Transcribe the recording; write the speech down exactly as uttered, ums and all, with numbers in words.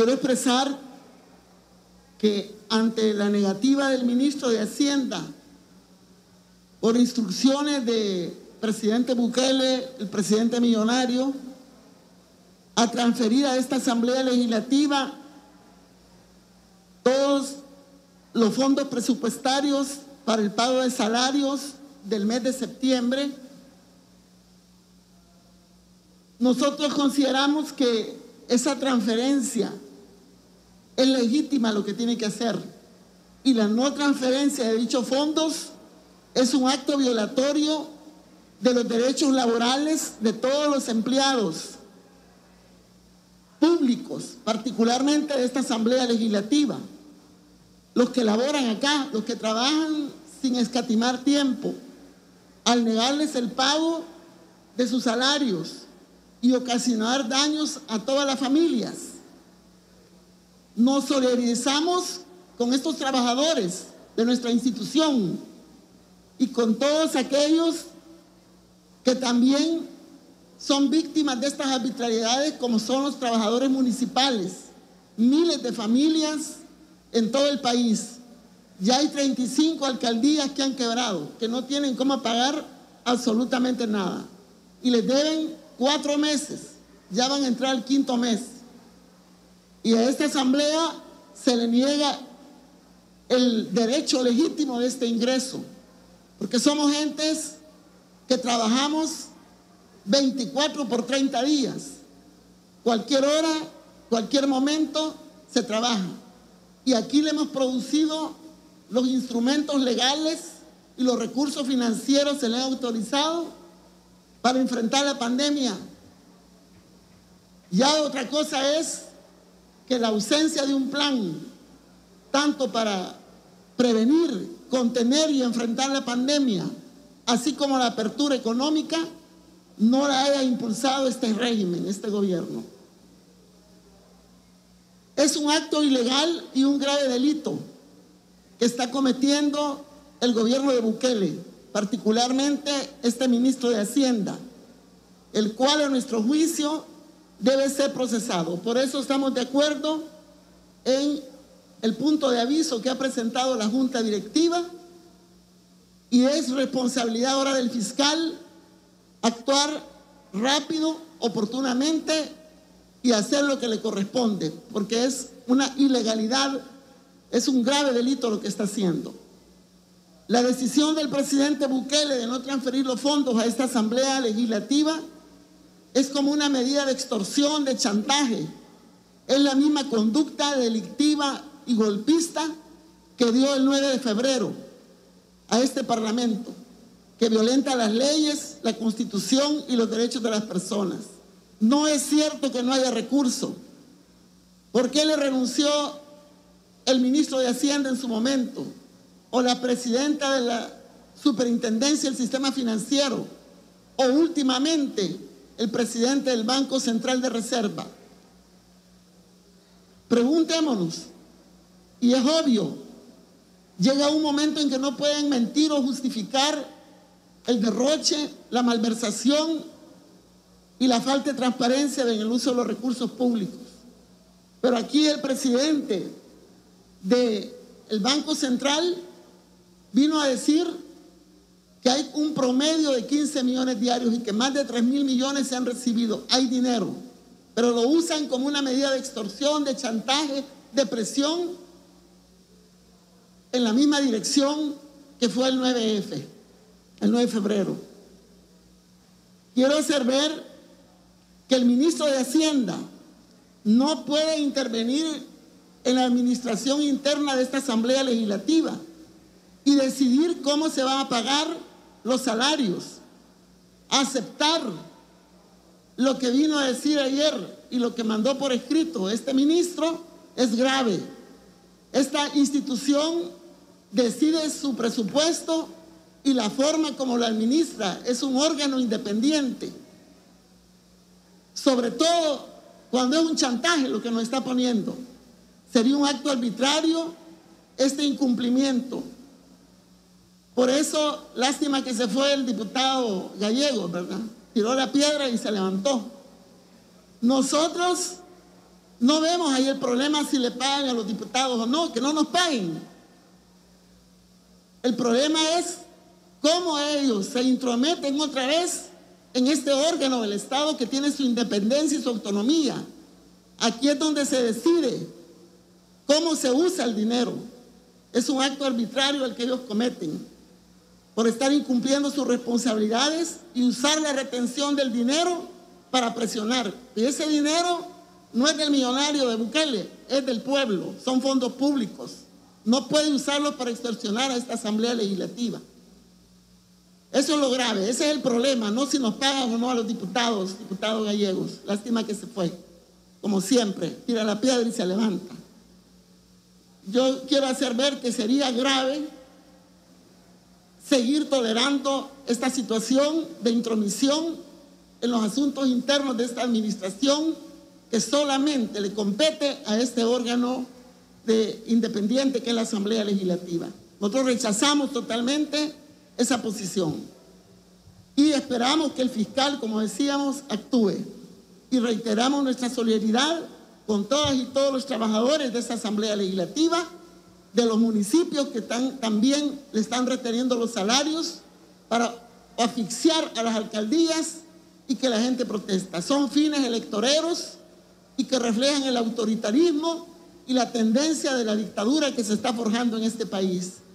quiero expresar que ante la negativa del ministro de Hacienda, por instrucciones del presidente Bukele, el presidente millonario, a transferir a esta Asamblea Legislativa todos los fondos presupuestarios para el pago de salarios del mes de septiembre, nosotros consideramos que esa transferencia es legítima lo que tiene que hacer, y la no transferencia de dichos fondos es un acto violatorio de los derechos laborales de todos los empleados públicos, particularmente de esta Asamblea Legislativa, los que laboran acá, los que trabajan sin escatimar tiempo, al negarles el pago de sus salarios y ocasionar daños a todas las familias. Nos solidarizamos con estos trabajadores de nuestra institución y con todos aquellos que también son víctimas de estas arbitrariedades, como son los trabajadores municipales, miles de familias en todo el país. Ya hay treinta y cinco alcaldías que han quebrado, que no tienen cómo pagar absolutamente nada, y les deben cuatro meses, ya van a entrar al quinto mes, y a esta asamblea se le niega el derecho legítimo de este ingreso, porque somos gentes que trabajamos veinticuatro por treinta días, cualquier hora, cualquier momento se trabaja, y aquí le hemos producido los instrumentos legales y los recursos financieros se le han autorizado para enfrentar la pandemia. Ya otra cosa es que la ausencia de un plan, tanto para prevenir, contener y enfrentar la pandemia, así como la apertura económica, no la haya impulsado este régimen, este gobierno. Es un acto ilegal y un grave delito que está cometiendo el gobierno de Bukele, particularmente este ministro de Hacienda, el cual a nuestro juicio debe ser procesado. Por eso estamos de acuerdo en el punto de aviso que ha presentado la Junta Directiva, y es responsabilidad ahora del fiscal actuar rápido, oportunamente y hacer lo que le corresponde, porque es una ilegalidad, es un grave delito lo que está haciendo. La decisión del presidente Bukele de no transferir los fondos a esta Asamblea Legislativa es como una medida de extorsión, de chantaje. Es la misma conducta delictiva y golpista que dio el nueve de febrero a este Parlamento, que violenta las leyes, la Constitución y los derechos de las personas. No es cierto que no haya recurso. ¿Por qué le renunció el ministro de Hacienda en su momento, o la presidenta de la Superintendencia del Sistema Financiero, o últimamente el presidente del Banco Central de Reserva? Preguntémonos, y es obvio, llega un momento en que no pueden mentir o justificar el derroche, la malversación y la falta de transparencia en el uso de los recursos públicos. Pero aquí el presidente del Banco Central vino a decir que hay un promedio de quince millones diarios y que más de tres mil millones se han recibido. Hay dinero, pero lo usan como una medida de extorsión, de chantaje, de presión, en la misma dirección que fue el nueve efe, el nueve de febrero. Quiero hacer ver que el ministro de Hacienda no puede intervenir en la administración interna de esta Asamblea Legislativa y decidir cómo se van a pagar los salarios. Aceptar lo que vino a decir ayer y lo que mandó por escrito este ministro es grave. Esta institución decide su presupuesto y la forma como lo administra. Es un órgano independiente, sobre todo cuando es un chantaje lo que nos está poniendo. Sería un acto arbitrario este incumplimiento. Por eso, lástima que se fue el diputado Gallego, ¿verdad? Tiró la piedra y se levantó. Nosotros No vemos ahí el problema si le pagan a los diputados o no, que no nos paguen. El problema es cómo ellos se intrometen otra vez en este órgano del Estado que tiene su independencia y su autonomía. Aquí es donde se decide cómo se usa el dinero. Es un acto arbitrario el que ellos cometen por estar incumpliendo sus responsabilidades y usar la retención del dinero para presionar. Y ese dinero no es del millonario de Bukele, es del pueblo, son fondos públicos. No puede usarlo para extorsionar a esta Asamblea Legislativa. Eso es lo grave, ese es el problema, no si nos pagan o no a los diputados, diputados gallegos. Lástima que se fue, como siempre, tira la piedra y se levanta. Yo quiero hacer ver que sería grave seguir tolerando esta situación de intromisión en los asuntos internos de esta administración que solamente le compete a este órgano de independiente que es la Asamblea Legislativa. Nosotros rechazamos totalmente esa posición y esperamos que el fiscal, como decíamos, actúe, y reiteramos nuestra solidaridad con todas y todos los trabajadores de esa Asamblea Legislativa, de los municipios que están, también le están reteniendo los salarios para asfixiar a las alcaldías y que la gente protesta. Son fines electoreros y que reflejan el autoritarismo y la tendencia de la dictadura que se está forjando en este país.